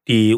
第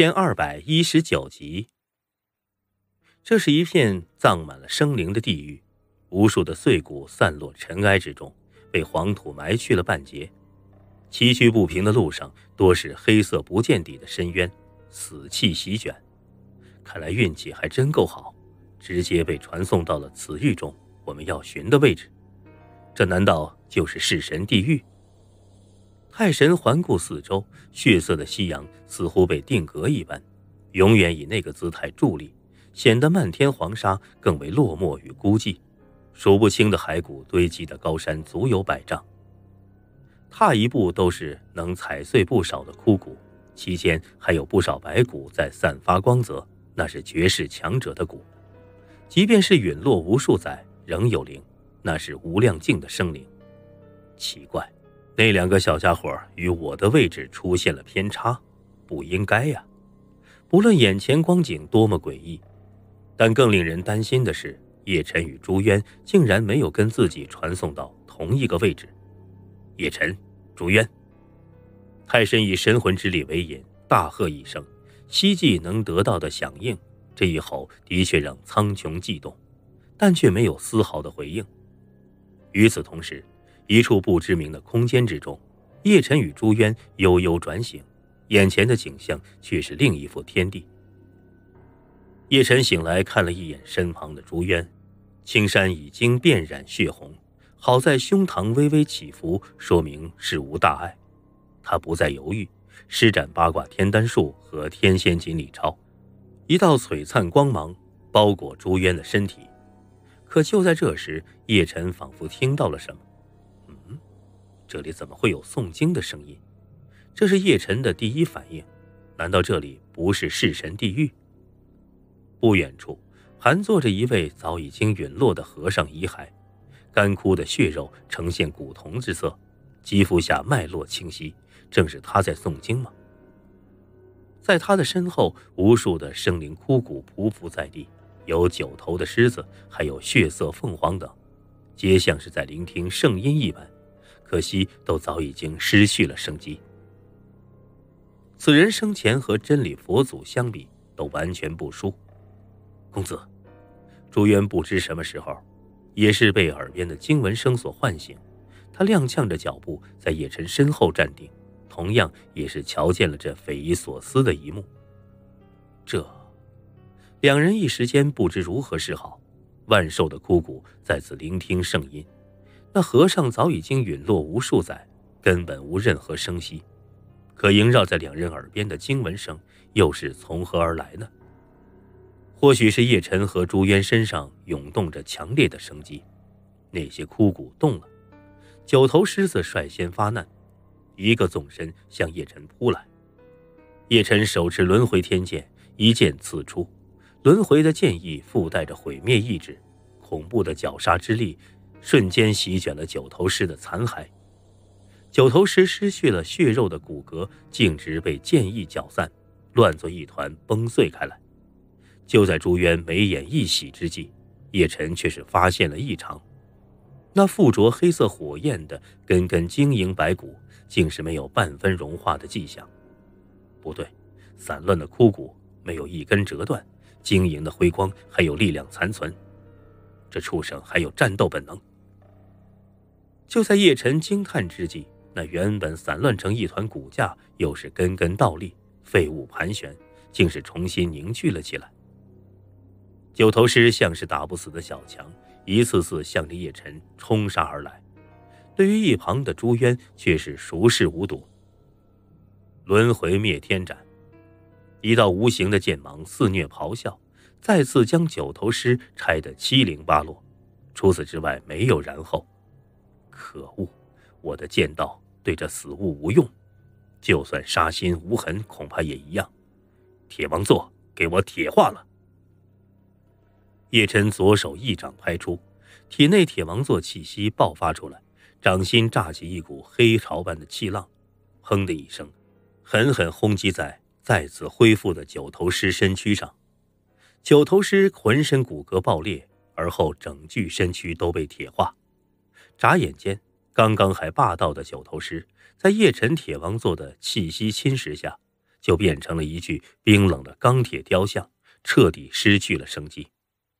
5219集。这是一片葬满了生灵的地狱，无数的碎骨散落尘埃之中，被黄土埋去了半截。崎岖不平的路上多是黑色不见底的深渊，死气席卷。看来运气还真够好，直接被传送到了此狱中我们要寻的位置。这难道就是弑神地狱？太神环顾四周，血色的夕阳似乎被定格一般，永远以那个姿态伫立，显得漫天黄沙更为落寞与孤寂。数不清的骸骨堆积的高山足有100丈，踏一步都是能踩碎不少的枯骨，其间还有不少白骨在散发光泽，那是绝世强者的骨。即便是陨落无数载仍有灵，那是无量境的生灵。奇怪，那2个小家伙与我的位置出现了偏差，不应该呀。不论眼前光景多么诡异，但更令人担心的是，叶晨与朱渊竟然没有跟自己传送到同一个位置。叶晨，朱渊。太神以神魂之力为引，大喝一声，希冀能得到的响应。这一吼的确让苍穹悸动，但却没有丝毫的回应。与此同时，一处不知名的空间之中，叶晨与朱渊悠悠转醒，眼前的景象却是另一幅天地。叶晨醒来，看了一眼身旁的朱渊，青衫已经遍染血红，好在胸膛微微起伏，说明事无大碍。他不再犹豫，施展八卦天丹术和天仙锦鲤抄，一道璀璨光芒包裹朱渊的身体。可就在这时，叶晨仿佛听到了什么。这里怎么会有诵经的声音？这是叶晨的第一反应，难道这里不是弑神地狱？不远处盘坐着一位早已经陨落的和尚遗骸，干枯的血肉呈现古铜之色，肌肤下脉络清晰，正是他在诵经吗？在他的身后，无数的生灵枯骨匍匐在地，有9头的狮子，还有血色凤凰等，皆像是在聆听圣音一般，可惜都早已经失去了生机。此人生前和真理佛祖相比都完全不输。公子，朱渊不知什么时候也是被耳边的经文声所唤醒，他踉跄着脚步在叶晨身后站定，同样也是瞧见了这匪夷所思的一幕。2人一时间不知如何是好，万寿的枯骨再次聆听圣音，那和尚早已经陨落无数载，根本无任何声息，可萦绕在2人耳边的经文声又是从何而来呢？或许是叶晨和朱渊身上涌动着强烈的生机，那些枯骨动了。9头狮子率先发难，一个纵身向叶晨扑来。叶晨手持轮回天剑，一剑刺出，轮回的剑意附带着毁灭意志，恐怖的绞杀之力瞬间席卷了9头狮的残骸。9头狮失去了血肉的骨骼，径直被剑意搅散，乱作一团崩碎开来。就在朱渊眉眼一喜之际，叶晨却是发现了异常。那附着黑色火焰的根根晶莹白骨竟是没有半分融化的迹象。不对，散乱的枯骨没有一根折断，晶莹的辉光还有力量残存，这畜生还有战斗本能。就在叶晨惊叹之际，那原本散乱成一团骨架又是根根倒立，废物盘旋，竟是重新凝聚了起来。9头狮像是打不死的小强，一次次向着叶晨冲杀而来。对于一旁的朱渊却是熟视无睹。轮回灭天斩，一道无形的剑芒肆虐咆哮，再次将9头狮拆得七零八落。除此之外没有然后。可恶，我的剑道对这死物无用，就算杀心无痕恐怕也一样。铁王座，给我铁化了！叶晨左手一掌拍出，体内铁王座气息爆发出来，掌心炸起一股黑潮般的气浪，砰的一声，狠狠轰击在再次恢复的9头狮身躯上。9头狮浑身骨骼爆裂，而后整具身躯都被铁化。眨眼间，刚刚还霸道的9头狮，在叶晨铁王座的气息侵蚀下， 就变成了一具冰冷的钢铁雕像，彻底失去了生机。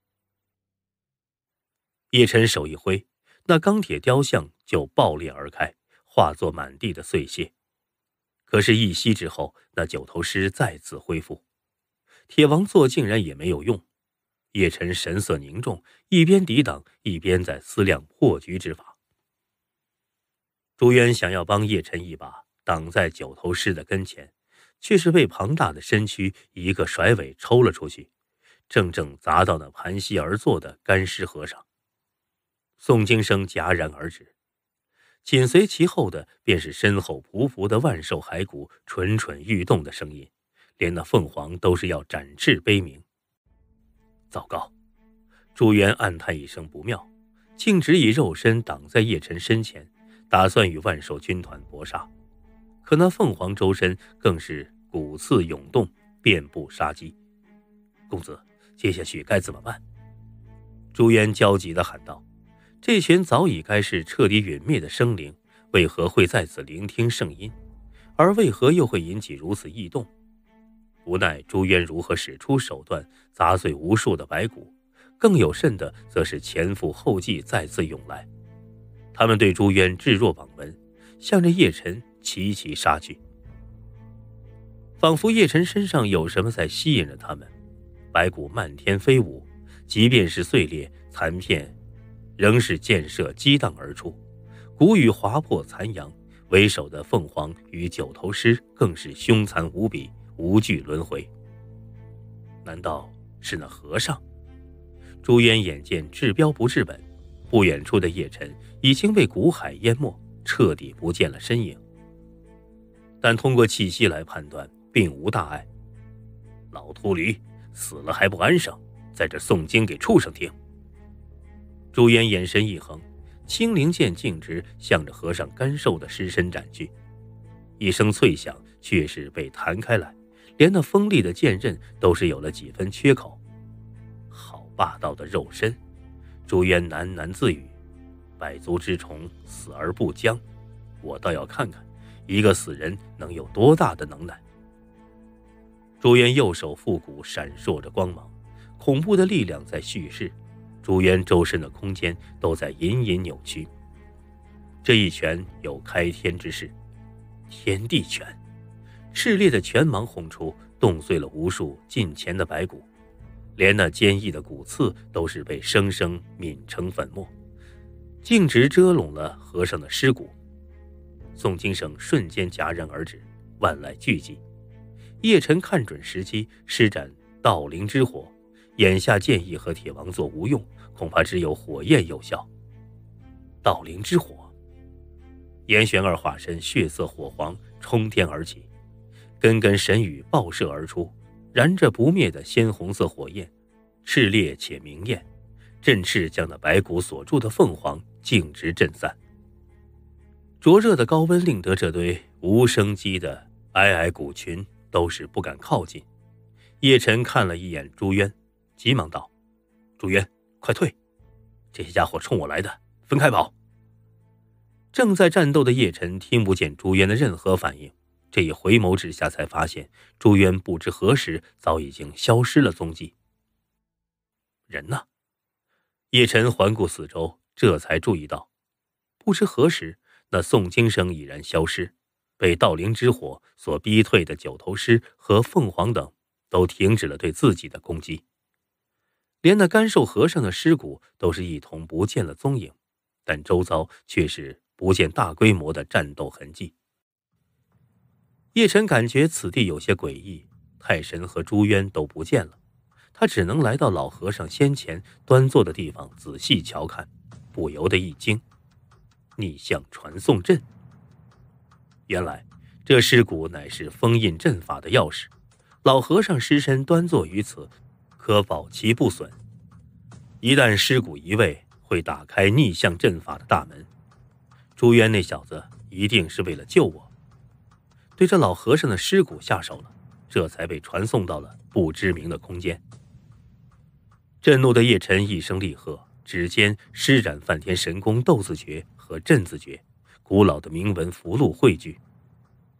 叶晨手一挥，那钢铁雕像就爆裂而开，化作满地的碎屑。可是一息之后，那九头尸再次恢复，铁王座竟然也没有用。叶晨神色凝重，一边抵挡，一边在思量破局之法。朱渊想要帮叶晨一把，挡在九头尸的跟前，却是被庞大的身躯一个甩尾抽了出去，正正砸到那盘膝而坐的干尸和尚。诵经声戛然而止，紧随其后的便是身后匍匐的万兽骸骨蠢蠢欲动的声音，连那凤凰都是要展翅悲鸣。糟糕！朱渊暗叹一声不妙，径直以肉身挡在叶晨身前，打算与万兽军团搏杀。可那凤凰周身更是骨刺涌动，遍布杀机。公子，接下去该怎么办？朱渊焦急地喊道。这群早已该是彻底陨灭的生灵，为何会在此聆听圣音？而为何又会引起如此异动？无奈朱渊如何使出手段砸碎无数的白骨，更有甚的则是前赴后继再次涌来。他们对朱渊置若罔闻，向着叶晨齐齐杀去。仿佛叶晨身上有什么在吸引着他们，白骨漫天飞舞，即便是碎裂残片仍是箭射激荡而出，骨雨划破残阳，为首的凤凰与九头尸更是凶残无比，无惧轮回。难道是那和尚？朱渊眼见治标不治本，不远处的叶晨已经被骨海淹没，彻底不见了身影。但通过气息来判断，并无大碍。老秃驴，死了还不安生，在这诵经给畜生听。朱渊眼神一横，青灵剑径直向着和尚干瘦的尸身斩去。一声脆响，却是被弹开来，连那锋利的剑刃都是有了几分缺口。好霸道的肉身！朱渊喃喃自语：百足之虫，死而不僵。我倒要看看一个死人能有多大的能耐。朱渊右手腹骨闪烁着光芒，恐怖的力量在蓄势，朱渊周身的空间都在隐隐扭曲。这一拳有开天之势，天地拳！炽烈的拳芒轰出，冻碎了无数近前的白骨，连那坚毅的骨刺都是被生生泯成粉末，径直遮拢了和尚的尸骨。诵经声瞬间戛然而止，万籁俱寂。叶晨看准时机，施展道灵之火，眼下剑意和铁王座无用，恐怕只有火焰有效。道灵之火！严玄二化身血色火黄冲天而起，根根神雨爆射而出，燃着不灭的鲜红色火焰，炽烈且明艳，振翅将那白骨锁住的凤凰径直震散。灼热的高温令得这堆无生机的皑皑骨群都是不敢靠近。叶晨看了一眼朱渊，急忙道：朱渊，快退！这些家伙冲我来的，分开跑！正在战斗的叶晨听不见朱渊的任何反应，这一回眸之下才发现朱渊不知何时早已经消失了踪迹。人呢？叶晨环顾四周，这才注意到，不知何时那诵经声已然消失，被道灵之火所逼退的九头狮和凤凰等都停止了对自己的攻击，连那干瘦和尚的尸骨都是一同不见了踪影，但周遭却是不见大规模的战斗痕迹。叶晨感觉此地有些诡异，太神和朱渊都不见了，他只能来到老和尚先前端坐的地方仔细瞧看，不由得一惊。逆向传送阵，原来这尸骨乃是封印阵法的钥匙，老和尚尸身端坐于此，可保其不损。一旦尸骨移位，会打开逆向阵法的大门。朱渊那小子一定是为了救我，对这老和尚的尸骨下手了，这才被传送到了不知名的空间。震怒的叶晨一声厉喝，指尖施展梵天神功斗字诀和镇字诀，古老的铭文符箓汇聚。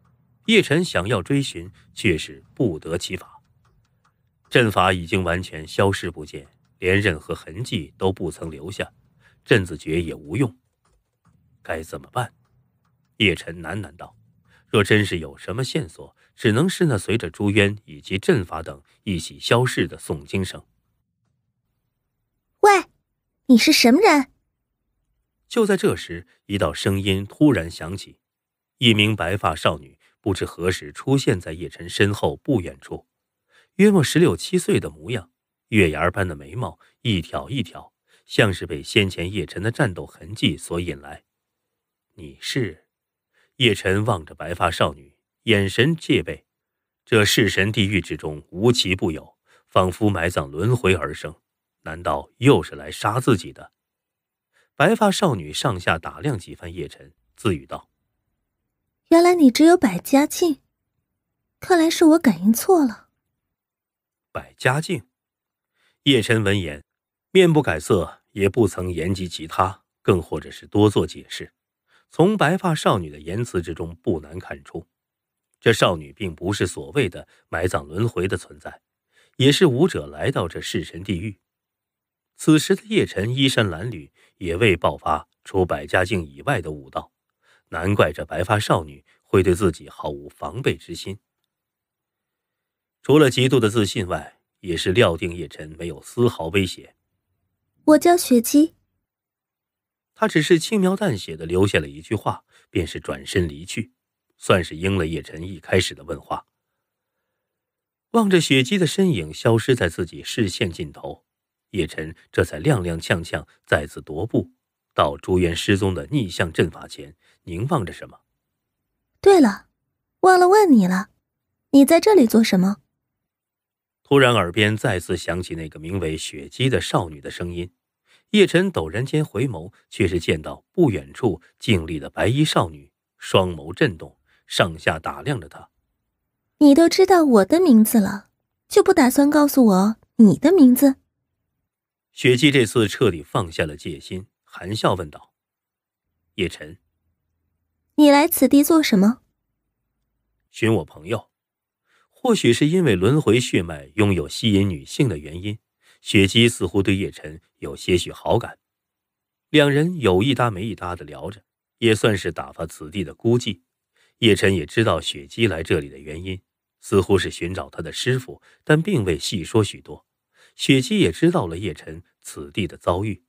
叶晨想要追寻，却是不得其法。阵法已经完全消失不见，连任何痕迹都不曾留下，阵子诀也无用。该怎么办？叶晨喃喃道。若真是有什么线索，只能是那随着朱渊以及阵法等一起消逝的诵经声。 喂，你是什么人？ 就在这时，一道声音突然响起，一名白发少女不知何时出现在叶晨身后不远处，约莫16、17岁的模样，月牙般的眉毛一挑一挑，像是被先前叶晨的战斗痕迹所引来。你是？叶晨望着白发少女，眼神戒备。这弑神地狱之中无奇不有，仿佛埋葬轮回而生，难道又是来杀自己的？白发少女上下打量几番叶晨，自语道： 原来你只有百家境，看来是我感应错了。 百家境？叶晨闻言面不改色，也不曾言及其他，更或者是多做解释。从白发少女的言辞之中不难看出，这少女并不是所谓的埋葬轮回的存在，也是武者来到这弑神地狱。此时的叶晨衣衫褴褛，也未爆发除百家境以外的武道，难怪这白发少女会对自己毫无防备之心。除了极度的自信外，也是料定叶晨没有丝毫威胁。 我叫雪姬。 他只是轻描淡写地留下了一句话，便是转身离去，算是应了叶晨一开始的问话。望着雪姬的身影消失在自己视线尽头，叶晨这才踉踉跄跄再次踱步到朱渊失踪的逆向阵法前，凝望着什么。 对了，忘了问你了，你在这里做什么？ 突然耳边再次响起那个名为雪姬的少女的声音。叶晨陡然间回眸，却是见到不远处静立的白衣少女，双眸震动，上下打量着他。 你都知道我的名字了，就不打算告诉我你的名字？ 雪姬这次彻底放下了戒心，含笑问道：叶晨， 你来此地做什么？ 寻我朋友。或许是因为轮回血脉拥有吸引女性的原因，雪姬似乎对叶晨有些许好感，两人有一搭没一搭地聊着，也算是打发此地的孤寂。叶晨也知道雪姬来这里的原因，似乎是寻找他的师父，但并未细说许多。雪姬也知道了叶晨此地的遭遇，